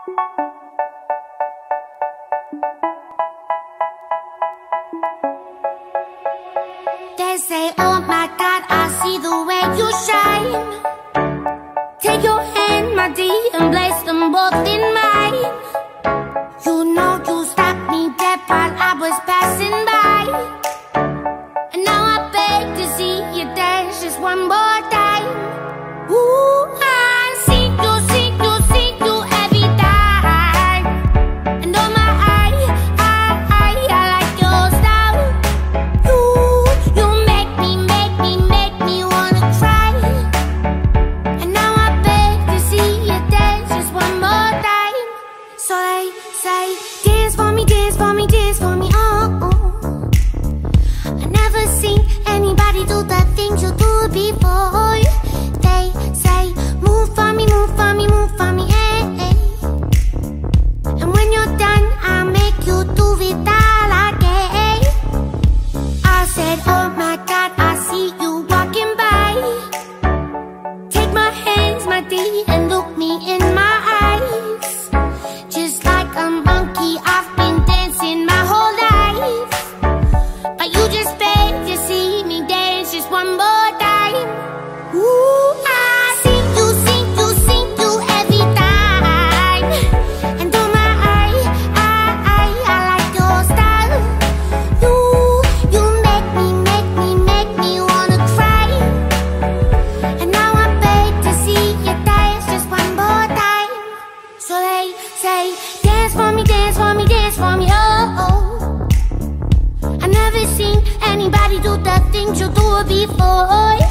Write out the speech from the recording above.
They say, oh my God, I see the way you shine. Take your hand, my dear, and place them both in mine. You know you stopped me dead while I was passing by. And now I beg to see you dance just one more time. Ooh, I see you every time. And oh my, I like your style. You make me wanna cry. And now I beg to see you dance just one more time. So they say, dance for me, dance for me, dance for me, oh, oh. I never seen anybody do the things you do before. They say, move for me, move for me, move for me, hey, hey. And when you're done, I'll make you do it all again. I said, oh my God, I see you walking by. Take my hands, my dear, and look me in my eyes. Just like a monkey, I've been dancing my whole life. But you just beg to see me dance just one more time. Ooh, I see you every time. And oh my, I like your style. You make me wanna cry. And now I beg to see you dance just one more time. So they say, dance for me, dance for me, dance for me, oh, oh. I never seen anybody do the things you do before.